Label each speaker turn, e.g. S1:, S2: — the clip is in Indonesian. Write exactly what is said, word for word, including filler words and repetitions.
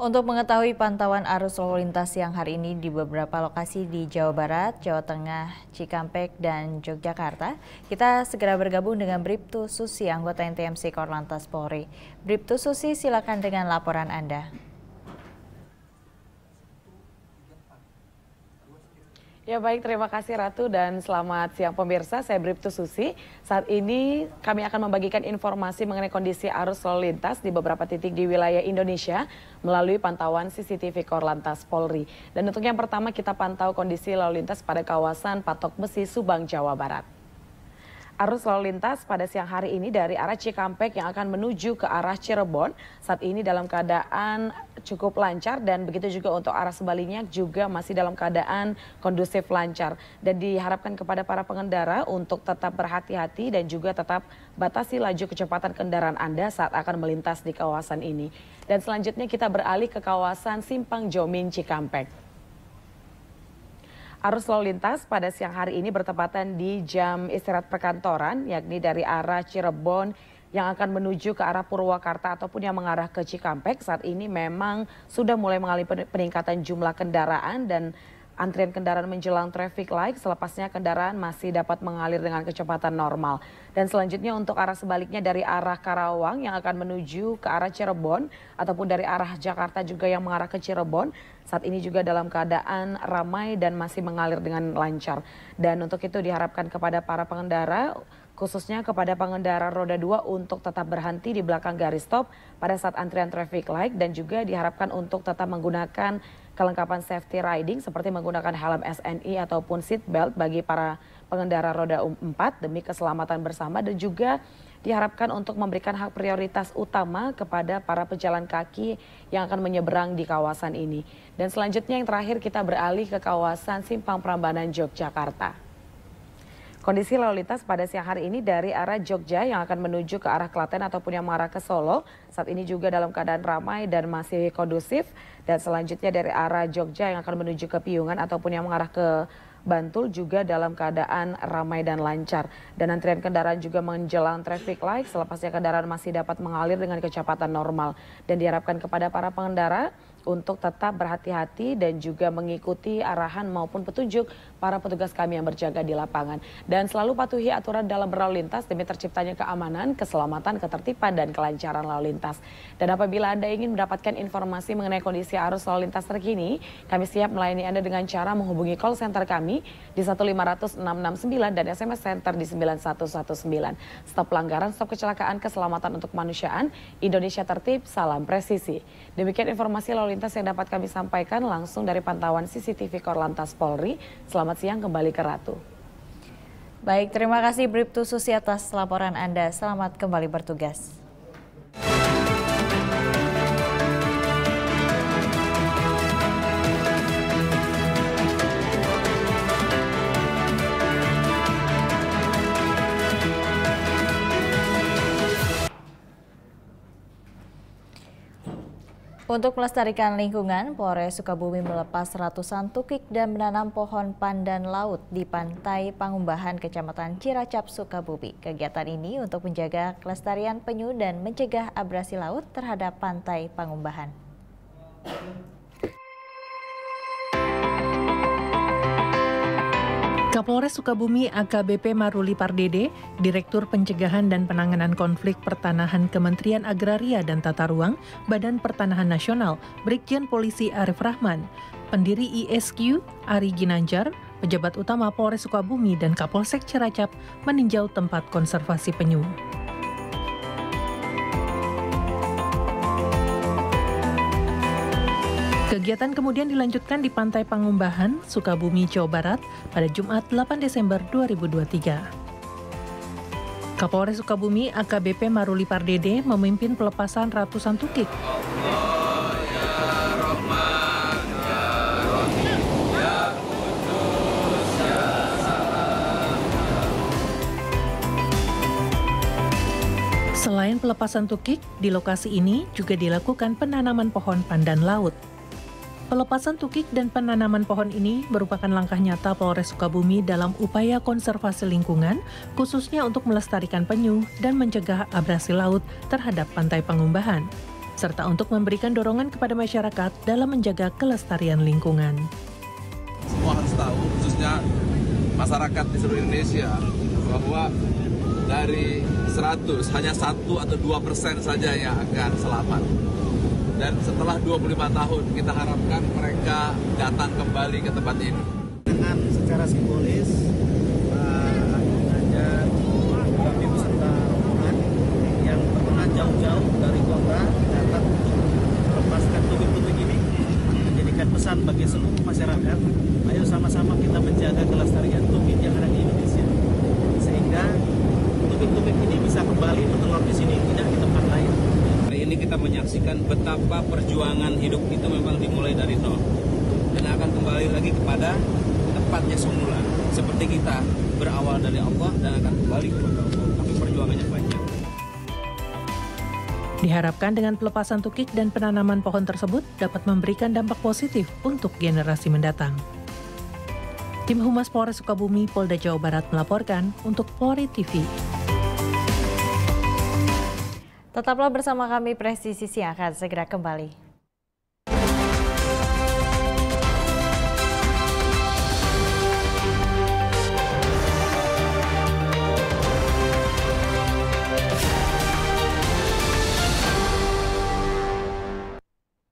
S1: Untuk mengetahui pantauan arus lalu lintas siang hari ini di beberapa lokasi di Jawa Barat, Jawa Tengah, Cikampek, dan Yogyakarta, kita segera bergabung dengan Bribtu Susi, anggota N T M C Korlantas Polri. Bribtu Susi, silakan dengan laporan Anda.
S2: Ya baik, terima kasih Ratu dan selamat siang pemirsa, saya Bribtu Susi. Saat ini kami akan membagikan informasi mengenai kondisi arus lalu lintas di beberapa titik di wilayah Indonesia melalui pantauan C C T V Korlantas Polri. Dan untuk yang pertama kita pantau kondisi lalu lintas pada kawasan Patok Besi, Subang, Jawa Barat. Arus lalu lintas pada siang hari ini dari arah Cikampek yang akan menuju ke arah Cirebon saat ini dalam keadaan cukup lancar, dan begitu juga untuk arah sebaliknya juga masih dalam keadaan kondusif lancar. Dan diharapkan kepada para pengendara untuk tetap berhati-hati dan juga tetap batasi laju kecepatan kendaraan Anda saat akan melintas di kawasan ini. Dan selanjutnya kita beralih ke kawasan Simpang Jomin, Cikampek. Arus lalu lintas pada siang hari ini bertepatan di jam istirahat perkantoran, yakni dari arah Cirebon yang akan menuju ke arah Purwakarta ataupun yang mengarah ke Cikampek. Saat ini memang sudah mulai mengalami peningkatan jumlah kendaraan dan antrian kendaraan menjelang traffic light, selepasnya kendaraan masih dapat mengalir dengan kecepatan normal. Dan selanjutnya untuk arah sebaliknya dari arah Karawang yang akan menuju ke arah Cirebon ataupun dari arah Jakarta juga yang mengarah ke Cirebon, saat ini juga dalam keadaan ramai dan masih mengalir dengan lancar. Dan untuk itu diharapkan kepada para pengendara, khususnya kepada pengendara roda dua untuk tetap berhenti di belakang garis stop pada saat antrian traffic light, dan juga diharapkan untuk tetap menggunakan kelengkapan safety riding seperti menggunakan helm S N I ataupun seat belt bagi para pengendara roda empat demi keselamatan bersama, dan juga diharapkan untuk memberikan hak prioritas utama kepada para pejalan kaki yang akan menyeberang di kawasan ini. Dan selanjutnya yang terakhir kita beralih ke kawasan Simpang Prambanan, Yogyakarta. Kondisi lalu lintas pada siang hari ini dari arah Jogja yang akan menuju ke arah Klaten ataupun yang mengarah ke Solo saat ini juga dalam keadaan ramai dan masih kondusif. Dan selanjutnya dari arah Jogja yang akan menuju ke Piungan ataupun yang mengarah ke Bantul juga dalam keadaan ramai dan lancar. Dan antrian kendaraan juga menjelang traffic light, selepasnya kendaraan masih dapat mengalir dengan kecepatan normal. Dan diharapkan kepada para pengendara untuk tetap berhati-hati dan juga mengikuti arahan maupun petunjuk para petugas kami yang berjaga di lapangan. Dan selalu patuhi aturan dalam berlalu lintas demi terciptanya keamanan, keselamatan, ketertiban, dan kelancaran lalu lintas. Dan apabila Anda ingin mendapatkan informasi mengenai kondisi arus lalu lintas terkini, kami siap melayani Anda dengan cara menghubungi call center kami di satu lima nol nol enam enam sembilan dan S M S Center di sembilan satu satu sembilan. Stop pelanggaran, stop kecelakaan, keselamatan untuk kemanusiaan, Indonesia tertib, salam presisi. Demikian informasi lalu lintas yang dapat kami sampaikan langsung dari pantauan C C T V Korlantas Polri. Selamat siang, kembali ke Ratu.
S1: Baik, terima kasih Bribtu Susi atas laporan Anda. Selamat kembali bertugas. Untuk melestarikan lingkungan, Polres Sukabumi melepas ratusan tukik dan menanam pohon pandan laut di Pantai Pangumbahan, Kecamatan Ciracap, Sukabumi. Kegiatan ini untuk menjaga kelestarian penyu dan mencegah abrasi laut terhadap Pantai Pangumbahan.
S3: Kapolres Sukabumi A K B P Maruli Pardede, Direktur Pencegahan dan Penanganan Konflik Pertanahan Kementerian Agraria dan Tata Ruang, Badan Pertanahan Nasional, Brigjen Polisi Arif Rahman, pendiri I S Q Ari Ginanjar, pejabat utama Polres Sukabumi dan Kapolsek Ciracap meninjau tempat konservasi penyu. Kegiatan kemudian dilanjutkan di Pantai Pangumbahan, Sukabumi, Jawa Barat pada Jumat delapan Desember dua ribu dua puluh tiga. Kapolres Sukabumi A K B P Maruli Pardede memimpin pelepasan ratusan tukik. Selain pelepasan tukik, di lokasi ini juga dilakukan penanaman pohon pandan laut. Pelepasan tukik dan penanaman pohon ini merupakan langkah nyata Polres Sukabumi dalam upaya konservasi lingkungan, khususnya untuk melestarikan penyu dan mencegah abrasi laut terhadap Pantai Pangumbahan. serta untuk memberikan dorongan kepada masyarakat dalam menjaga kelestarian lingkungan.
S4: Semua harus tahu, khususnya masyarakat di seluruh Indonesia, bahwa dari seratus hanya satu atau dua persen saja yang akan selamat. Dan setelah dua puluh lima tahun kita harapkan mereka datang kembali ke tempat ini.
S5: Dengan secara simbolis, Pak Ganjar kami beserta rombongan yang berkenan jauh-jauh dari kota datang untuk melepaskan tubing-tubing ini, menjadikan pesan bagi seluruh masyarakat. Ayo sama-sama kita menjaga kelestarian tubing yang ada di Indonesia, sehingga tubing-tubing ini bisa kembali bertelur di sini, tidak di tempat lain.
S6: Hari ini kita menyaksikan betapa perjuangan hidup itu memang dimulai dari nol dan akan kembali lagi kepada tempatnya semula. Seperti kita berawal dari Allah dan akan kembali kepada Allah, tapi perjuangannya panjang.
S3: Diharapkan dengan pelepasan tukik dan penanaman pohon tersebut dapat memberikan dampak positif untuk generasi mendatang. Tim Humas Polres Sukabumi, Polda Jawa Barat melaporkan untuk Polri T V.
S1: Tetaplah bersama kami, Presisi Siang akan segera kembali.